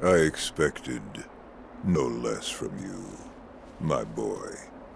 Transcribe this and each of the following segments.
I expected no less from you, my boy.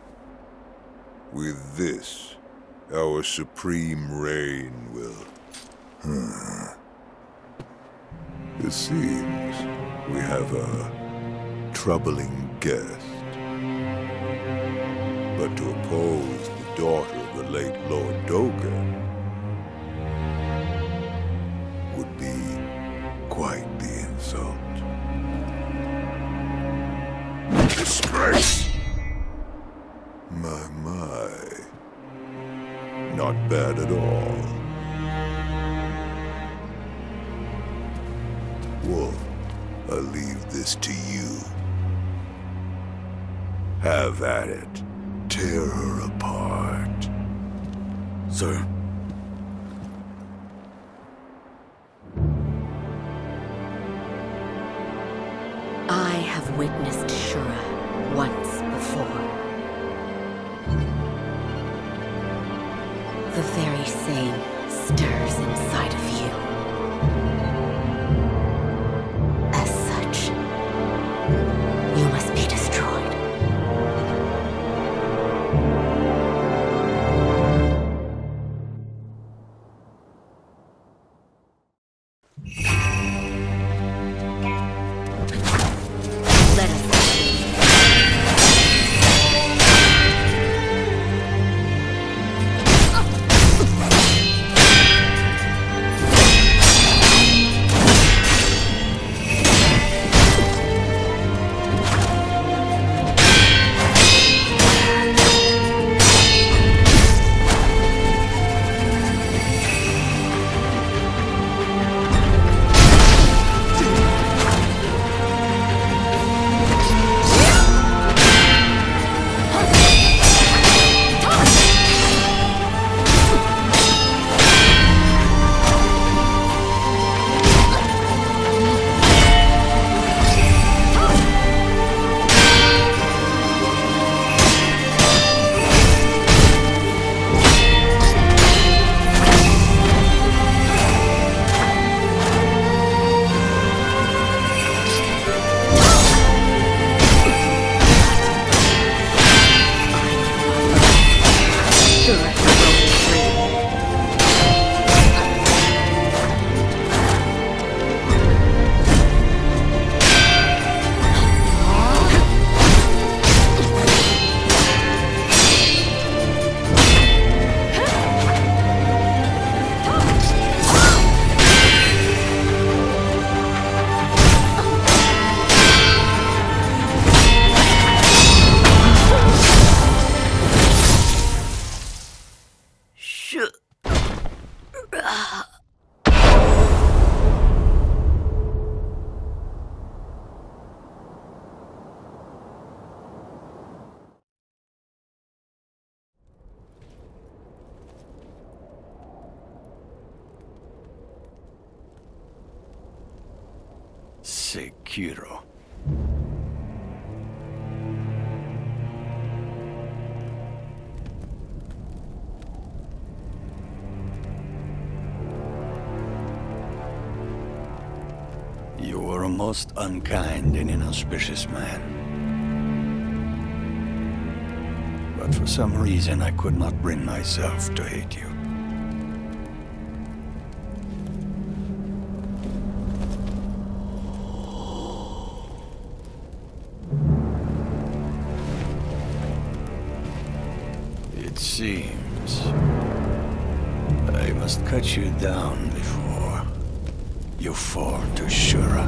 With this, our supreme reign will... It seems we have a troubling guest. But to oppose the daughter of the late Lord Dokkan would be quite the insult. Disgrace! My. Not bad at all. Wolf, I leave this to you. Have at it. Tear her apart. Sir. I have witnessed Shura once before. The very same stirs inside of you. As such, you must be destroyed. Let us Sekiro. You were a most unkind and inauspicious man. But for some reason I could not bring myself to hate you. It seems I must cut you down before you fall to Shura.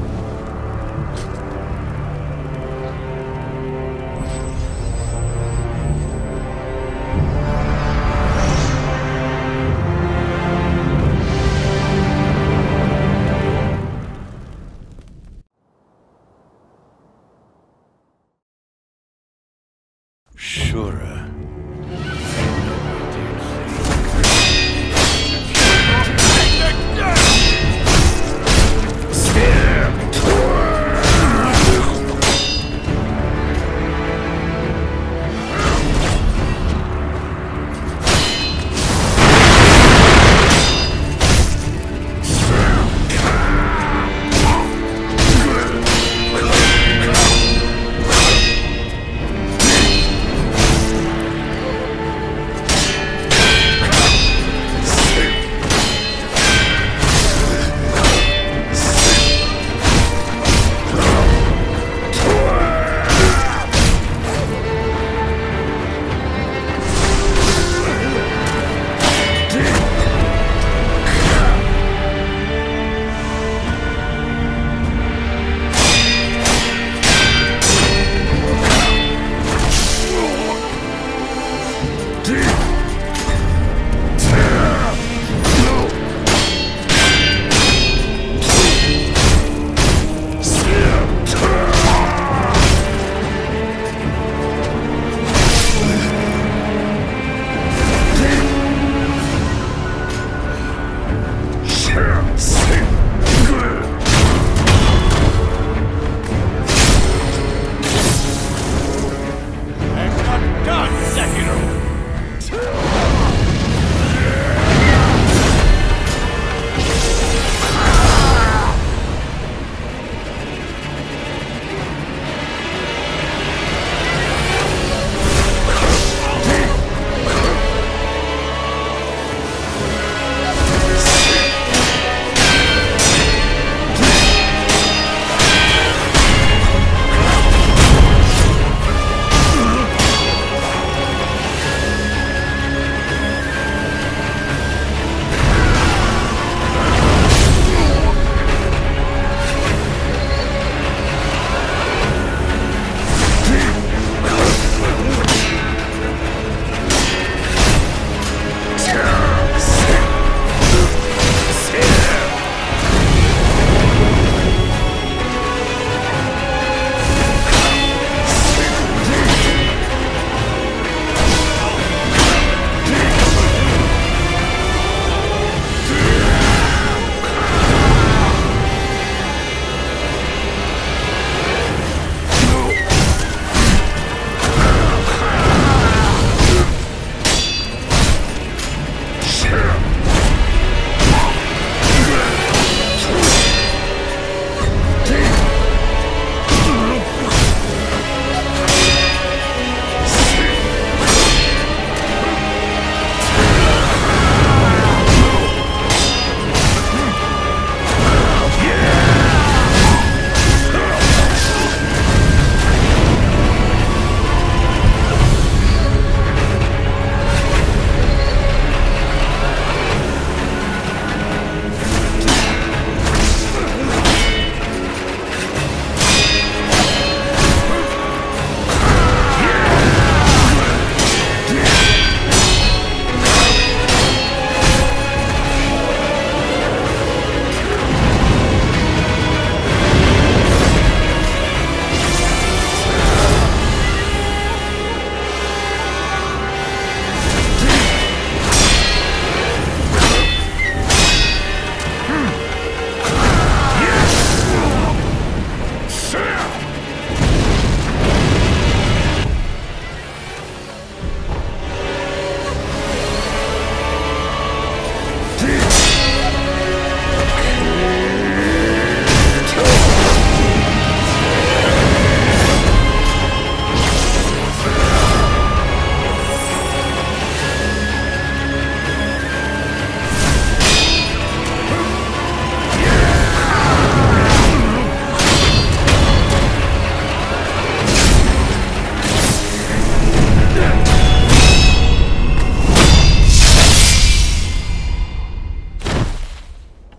Shura.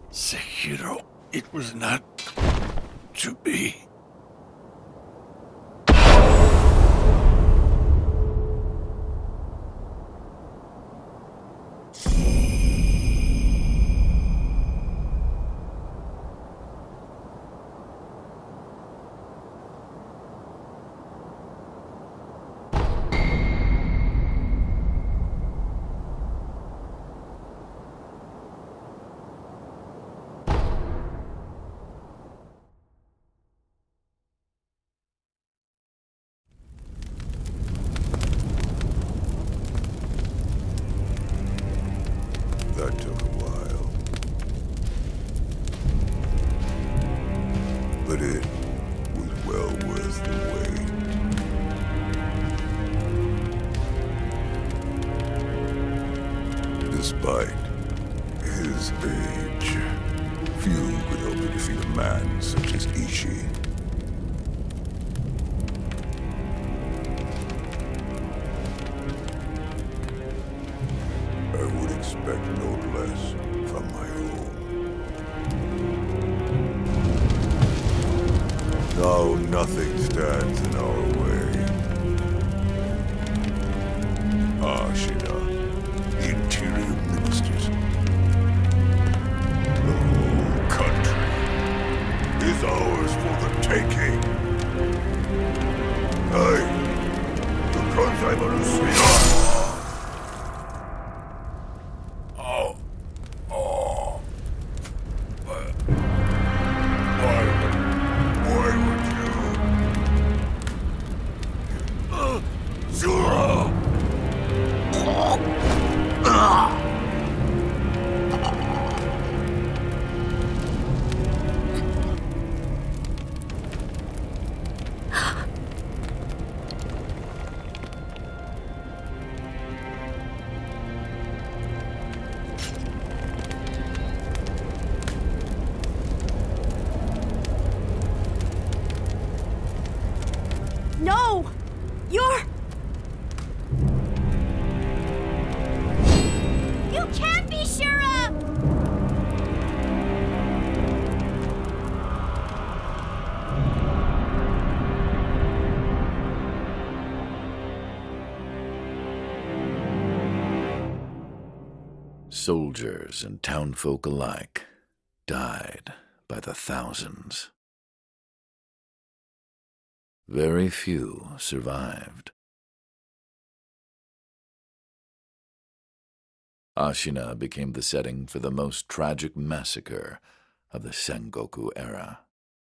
Sekiro, it was not to be. That took a while. But it was well worth the wait. Despite his age, few could hope to defeat a man such as Ishi. I would expect no less from my own. Now nothing stands in our way. Ashina, interior ministers. The whole country is ours for the taking. Hey, the Kranzaimaru No! You're... You can't be Shura! Soldiers and townfolk alike died by the thousands. Very few survived. Ashina became the setting for the most tragic massacre of the Sengoku era.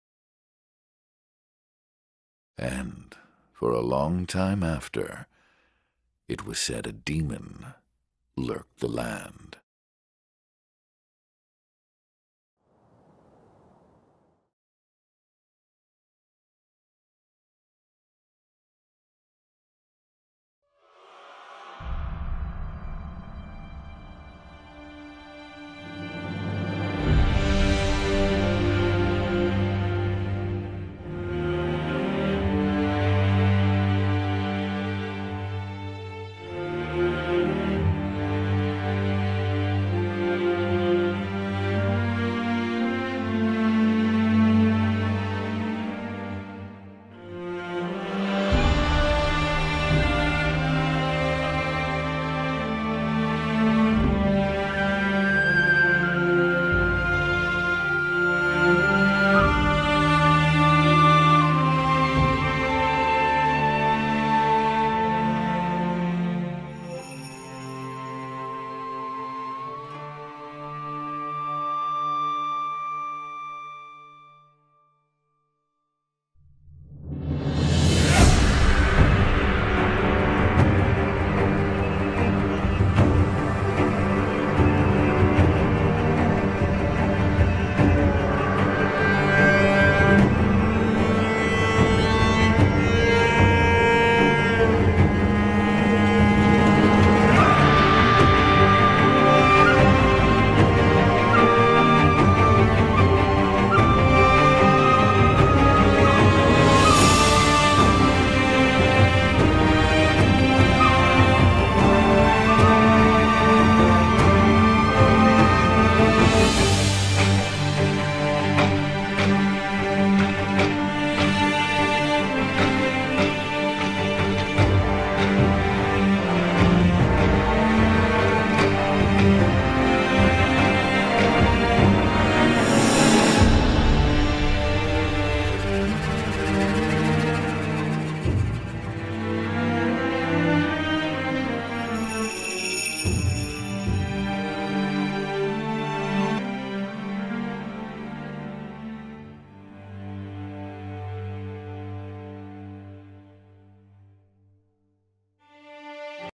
And for a long time after, it was said a demon lurked the land.